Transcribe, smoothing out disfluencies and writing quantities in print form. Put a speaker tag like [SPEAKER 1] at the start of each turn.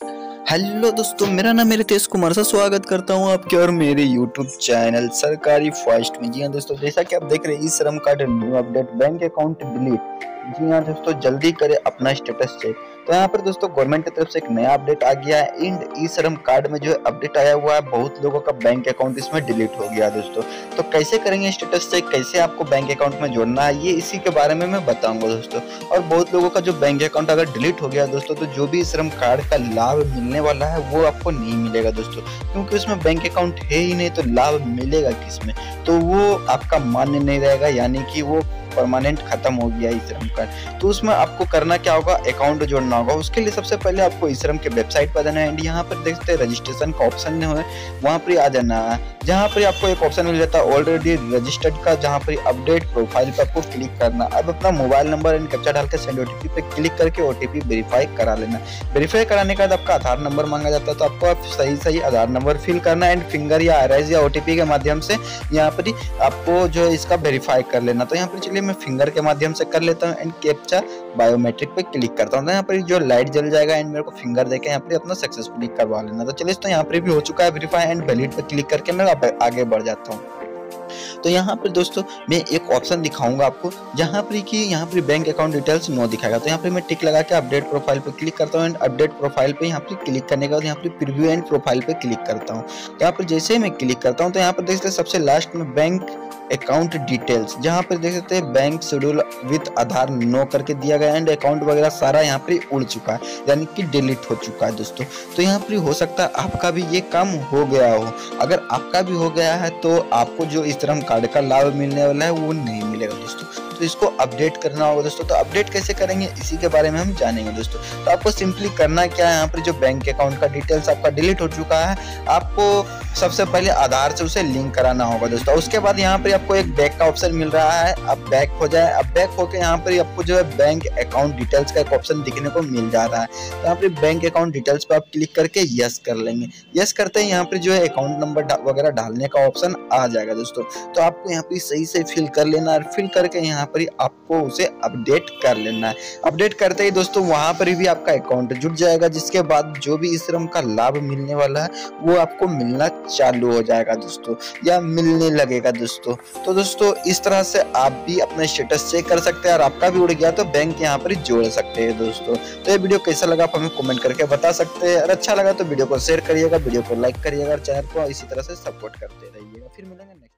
[SPEAKER 1] Hello दोस्तों, मेरा नाम है रितेश कुमार। सा स्वागत करता हूं आपके और मेरे यूट्यूब चैनल सरकारी फर्स्ट में। जी हाँ दोस्तों, जैसा कि आप देख रहे हैं, e Shram card new update, bank account delete. जी हाँ दोस्तों, जल्दी करें अपना स्टेटस चेक। तो यहाँ पर दोस्तों गवर्नमेंट की तरफ से एक नया अपडेट आ गया है। इंड ई श्रम कार्ड में जो है अपडेट आया हुआ है, बहुत लोगों का बैंक अकाउंट इसमें डिलीट हो गया दोस्तों। तो कैसे करेंगे स्टेटस चेक, कैसे आपको बैंक अकाउंट में जोड़ना है, ये इसी के बारे में मैं बताऊंगा दोस्तों। और बहुत लोगों का जो बैंक अकाउंट अगर डिलीट हो गया दोस्तों, तो जो भी श्रम कार्ड का लाभ मिलने वाला है वो आपको नहीं मिलेगा दोस्तों, क्योंकि उसमें बैंक अकाउंट है ही नहीं, तो लाभ मिलेगा किसमें? तो वो आपका मान्य नहीं रहेगा, यानी कि वो परमानेंट खत्म हो गया ई श्रम कार्ड। तो उसमें आपको करना क्या होगा, अकाउंट जोड़ना होगा। उसके लिए सबसे पहले आपको ई श्रम के वेबसाइट पर जाना है। यहाँ पर देखते हैं रजिस्ट्रेशन का ऑप्शन है, वहाँ पर आ जाना है। जहाँ पर आपको एक ऑप्शन मिल जाता है ऑलरेडी रजिस्टर्ड का, जहाँ पर अपडेट प्रोफाइल पर आपको क्लिक करना। अब अपना मोबाइल नंबर एंड कैप्चा डाल के सेंड ओटीपी पे क्लिक करके ओटीपी वेरीफाई करा लेना। वेरीफाई कराने के बाद आपका आधार नंबर मांगा जाता है, तो आपको आप सही आधार नंबर फिल करना एंड फिंगर या आरआईएस या ओटीपी के माध्यम से यहाँ पर ही आपको जो है इसका वेरीफाई कर लेना। तो यहाँ पर चलिए मैं फिंगर के माध्यम से कर लेता हूँ एंड कैप्चा बायोमेट्रिक पे क्लिक करता हूँ। तो यहाँ पर जो लाइट जल जाएगा एंड मेरे को फिंगर देके यहाँ पर अपना सक्सेसफुली करवा लेना। तो चलिए, तो यहाँ पर भी हो चुका है वेरीफाई एंड वैलिड पे क्लिक करके मैं आगे बढ़ जाता हूँ। तो यहाँ पर दोस्तों मैं एक ऑप्शन दिखाऊंगा आपको, जहाँ पर कि यहाँ पर बैंक अकाउंट डिटेल्स नो दिखाएगा। तो यहाँ पर मैं टिक लगा के अपडेट प्रोफाइल पे क्लिक करता हूँ एंड अपडेट प्रोफाइल पे यहाँ पर क्लिक करने के बाद यहाँ पर प्रीव्यू एंड प्रोफाइल पे क्लिक करता हूँ। तो यहाँ पर जैसे ही मैं क्लिक करता हूँ, तो यहाँ पर देख सकते हैं सबसे लास्ट में बैंक अकाउंट डिटेल्स, जहाँ पर देख सकते हैं bank schedule with Aadhaar no करके दिया गया एंड अकाउंट वगैरह सारा यहाँ पर उड़ चुका है, यानी कि डिलीट हो चुका है दोस्तों। तो यहाँ पर हो सकता है आपका भी ये काम हो गया हो। अगर आपका भी हो गया है तो आपको जो इस श्रम कार्ड का लाभ मिलने वाला है वो नहीं मिलेगा दोस्तों। तो इसको अपडेट करना होगा दोस्तों। तो अपडेट कैसे करेंगे, इसी के बारे में हम जानेंगे दोस्तों। तो आपको सिंपली करना क्या है, यहाँ पर जो बैंक अकाउंट का डिटेल्स आपका डिलीट हो चुका है, आपको सबसे पहले आधार से उसे लिंक कराना होगा दोस्तों। उसके बाद यहाँ पर आपको एक बैक का ऑप्शन मिल रहा है, अब बैक हो जाए। अब बैक होकर यहाँ पर आपको जो है बैंक अकाउंट डिटेल्स का एक ऑप्शन दिखने को मिल जा रहा है। तो यहाँ पर बैंक अकाउंट डिटेल्स पर आप क्लिक करके यस कर लेंगे। यस करते हैं यहाँ पर जो है अकाउंट नंबर वगैरह डालने का ऑप्शन आ जाएगा दोस्तों। तो आपको यहाँ पर सही से फिल कर लेना और फिल करके यहाँ पर आपको उसे अपडेट कर लेना है। अपडेट करते ही दोस्तों वहां पर भी आपका अकाउंट जुड़ जाएगा, जिसके बाद जो भी इस श्रम का लाभ मिलने वाला है वो आपको मिलना चालू हो जाएगा दोस्तों, या मिलने लगेगा दोस्तों। तो दोस्तों इस तरह से आप भी अपना स्टेटस चेक कर सकते हैं, और आपका भी उड़ गया तो बैंक यहाँ पर जोड़ सकते हैं दोस्तों। तो ये वीडियो कैसा लगा आप हमें कमेंट करके बता सकते हैं, और अच्छा लगा तो वीडियो को शेयर करिएगा, वीडियो को लाइक करिएगा, और चैनल को इसी तरह से सपोर्ट करते रहिएगा। फिर मिलेंगे नेक्स्ट।